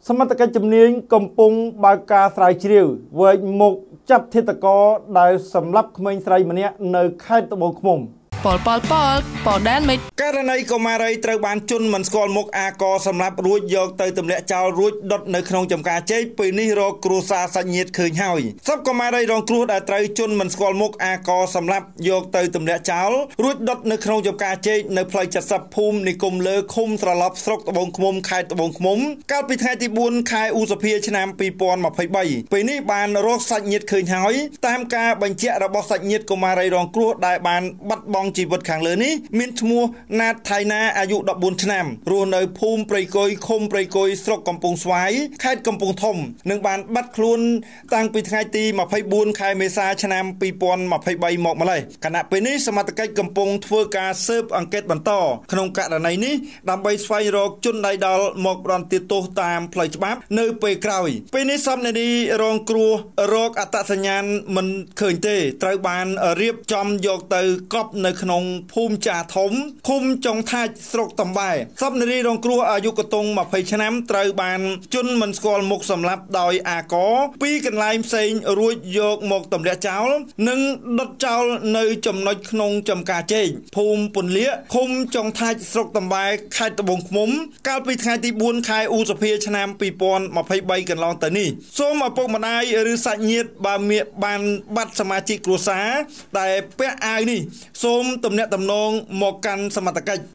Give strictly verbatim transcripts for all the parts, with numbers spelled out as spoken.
សមត្ថកិច្ចជំនាញកំពុងបើកការស្រាវជ្រាវវែកមុខចាប់ធាតុករដែលសម្លាប់ក្មេងស្រីម្នាក់នៅខេត្តត្បូងឃ្មុំប៉លប៉លប៉លប៉ដែនមិចករណីកុមារីត្រូវបានជន់មិនស្គាល់មុខអាកសម្រាប់រួចយកទៅទម្លាក់ចោលរួចដុតនៅក្នុងចំការចេកពេលនេះរកគ្រួសារសាច់ញាតិឃើញហើយសពកុមារីរងគ្រោះដែលត្រូវជន់មិនស្គាល់មុខអាកសម្រាប់យកទៅទម្លាក់ចោលរួចដុតនៅក្នុងចំការចេកនៅផ្លូវ七សិបភូមិនិគមលើឃុំស្រឡប់ស្រុកត្បូងឃ្មុំខេត្តត្បូងឃ្មុំកាលពីថ្ងៃទីបួនខែឧសភាឆ្នាំពីរពាន់ម្ភៃបីពេលនេះបានរកសាច់ញាតិឃើញហើយតាមការបញ្ជាក់របស់សាច់ញាតិកុមារីរងគ្រោះដែលបានបាត់បង់ជីវិតខាងលើនេះមានឈ្មោះណាតថៃណាអាយុដប់បួនឆ្នាំរស់នៅភូមិព្រៃគុយឃុំព្រៃគុយស្រុកកំពង់ស្វាយខេត្តកំពង់ធំនិងបានបាត់ខ្លួនតាំងពីថ្ងៃទីម្ភៃបួនខែមេសាឆ្នាំពីរពាន់ម្ភៃបីមកម្លេះគណៈពេលនេះសមត្ថកិច្ចកំពុងធ្វើការស៊ើបអង្កេតបន្តក្នុងករណីនេះដើម្បីស្វែងរកជនដៃដល់មកផ្ដន្ទាទោសតាមផ្លូវច្បាប់នៅពេលក្រោយពេលនេះសមនារីរងគ្រោះរោគអត្តសញ្ញាណមិនឃើញទេត្រូវបានរៀបចំយកទៅកប់នៅក្នុងភូមិចាធំឃុំចុងថាច់ស្រុកតំបែសពនារីរងគ្រោះអាយុកតុងម្ភៃឆ្នាំត្រូវបានជន់មិនស្គាល់មុខសម្លាប់ដោយអាកពីកន្លែងផ្សេងរួចយកមកទម្លាក់ចោលនិងដុតចោលនៅចំណុចក្នុងចំការចេកភូមិពន្លាកឃុំចុងថាច់ស្រុកតំបែខេត្តត្បូងឃ្មុំកាលពីថ្ងៃទីបួនខែឧសភាឆ្នាំពីរពាន់ម្ភៃបីកន្លងទៅនេះសូមឪពុកម្ដាយឬសាច់ញាតិបើមានបានបាត់សមាជិកគ្រួសារដែលពាក់អាវនេះសូមទំនាក់ទំនងមកកាន់សមត្ថកិច្ច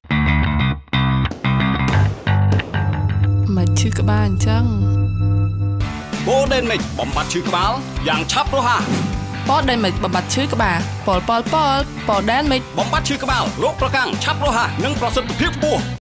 មកឈឺក្បាលអញ្ចឹងបូដេនមិចបំបត្តិឈឺក្បាលយ៉ាងឆាប់រហ័សប៉ដែនមិចបំបត្តិឈឺក្បាលប៉លប៉លប៉លប៉ដែនមិចបំបត្តិឈឺក្បាលរោគប្រកាំងឆាប់រហ័សនិងប្រសិទ្ធភាពខ្ពស់